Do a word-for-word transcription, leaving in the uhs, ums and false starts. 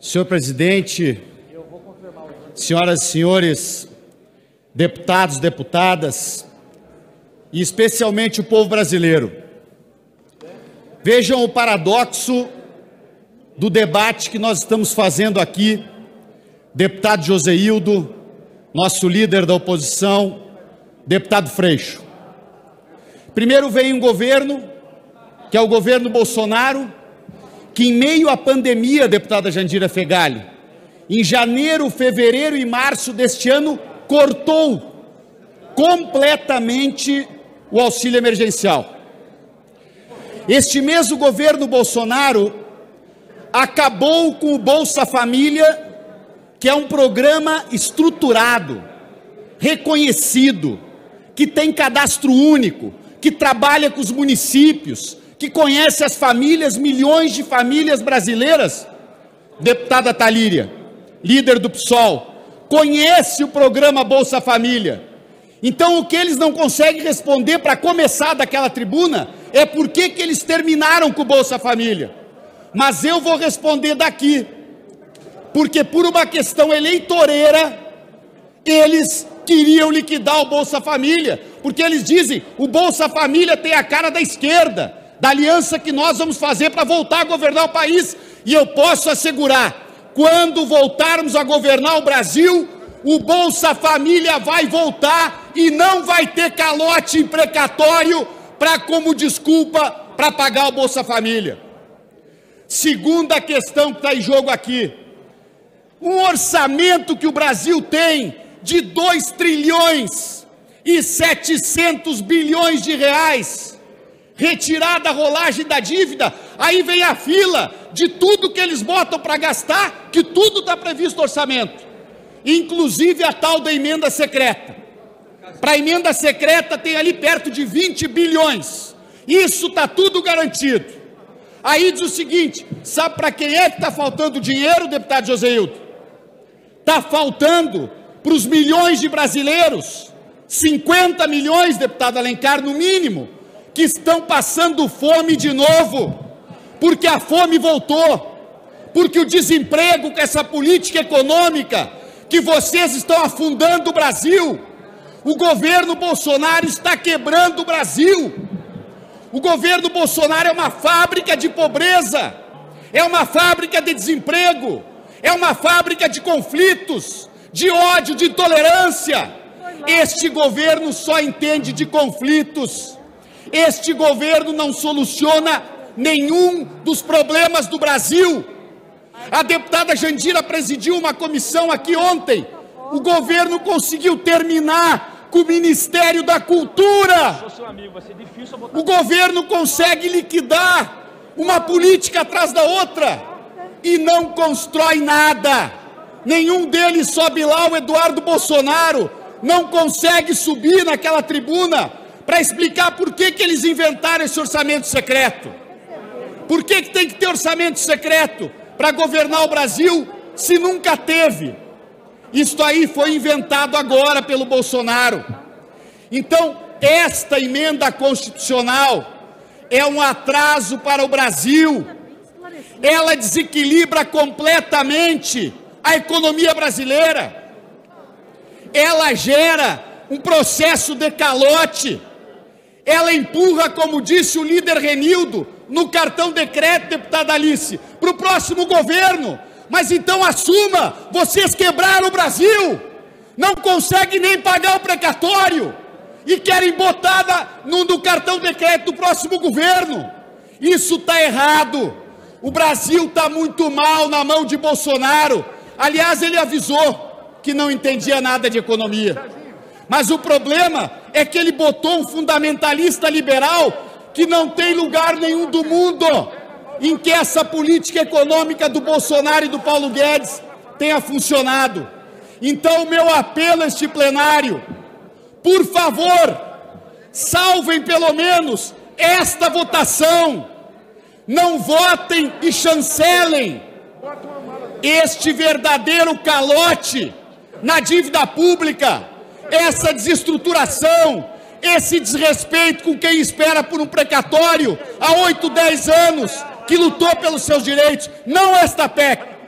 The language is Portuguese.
Senhor presidente, senhoras e senhores deputados, deputadas, e especialmente o povo brasileiro, vejam o paradoxo do debate que nós estamos fazendo aqui, deputado Joséildo, nosso líder da oposição, deputado Freixo. Primeiro vem um governo, que é o governo Bolsonaro, que em meio à pandemia, deputada Jandira Fegali, em janeiro, fevereiro e março deste ano, cortou completamente o auxílio emergencial. Este mesmo governo Bolsonaro acabou com o Bolsa Família, que é um programa estruturado, reconhecido, que tem cadastro único, que trabalha com os municípios, que conhece as famílias, milhões de famílias brasileiras. Deputada Talíria, líder do P SOL, conhece o programa Bolsa Família. Então o que eles não conseguem responder para começar daquela tribuna é por que que eles terminaram com o Bolsa Família. Mas eu vou responder daqui, porque por uma questão eleitoreira, eles queriam liquidar o Bolsa Família, porque eles dizem, o Bolsa Família tem a cara da esquerda, da aliança que nós vamos fazer para voltar a governar o país. E eu posso assegurar, quando voltarmos a governar o Brasil, o Bolsa Família vai voltar e não vai ter calote imprecatório para como desculpa para pagar o Bolsa Família. Segunda questão que está em jogo aqui, um orçamento que o Brasil tem de dois trilhões e setecentos bilhões de reais, retirada a rolagem da dívida, aí vem a fila de tudo que eles botam para gastar, que tudo está previsto no orçamento, inclusive a tal da emenda secreta. Para a emenda secreta tem ali perto de vinte bilhões, isso está tudo garantido. Aí diz o seguinte, sabe para quem é que está faltando dinheiro, deputado Joséildo? Está faltando para os milhões de brasileiros, cinquenta milhões, deputado Alencar, no mínimo, que estão passando fome de novo, porque a fome voltou, porque o desemprego com essa política econômica que vocês estão afundando o Brasil, o governo Bolsonaro está quebrando o Brasil. O governo Bolsonaro é uma fábrica de pobreza, é uma fábrica de desemprego, é uma fábrica de conflitos, de ódio, de intolerância. Este governo só entende de conflitos. Este governo não soluciona nenhum dos problemas do Brasil. A deputada Jandira presidiu uma comissão aqui ontem. O governo conseguiu terminar com o Ministério da Cultura. O governo consegue liquidar uma política atrás da outra e não constrói nada. Nenhum deles sobe lá, o Eduardo Bolsonaro não consegue subir naquela tribuna para explicar por que que eles inventaram esse orçamento secreto. Por que que tem que ter orçamento secreto para governar o Brasil se nunca teve? Isto aí foi inventado agora pelo Bolsonaro. Então, esta emenda constitucional é um atraso para o Brasil. Ela desequilibra completamente a economia brasileira. Ela gera um processo de calote. Ela empurra, como disse o líder Renildo, no cartão de crédito, deputada Alice, para o próximo governo. Mas então assuma, vocês quebraram o Brasil, não conseguem nem pagar o precatório e querem botar no, no cartão de crédito do próximo governo. Isso está errado. O Brasil está muito mal na mão de Bolsonaro. Aliás, ele avisou que não entendia nada de economia. Mas o problema é que ele botou um fundamentalista liberal que não tem lugar nenhum do mundo em que essa política econômica do Bolsonaro e do Paulo Guedes tenha funcionado. Então, o meu apelo a este plenário, por favor, salvem pelo menos esta votação, não votem e chancelem este verdadeiro calote na dívida pública, essa desestruturação, esse desrespeito com quem espera por um precatório há oito, dez anos, que lutou pelos seus direitos, não esta P E C.